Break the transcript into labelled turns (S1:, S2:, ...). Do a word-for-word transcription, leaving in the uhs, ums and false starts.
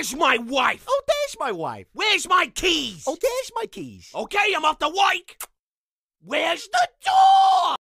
S1: Where's my wife?
S2: Oh, there's my wife.
S1: Where's my keys?
S2: Oh, there's my keys.
S1: Okay, I'm off the wike. Where's the door?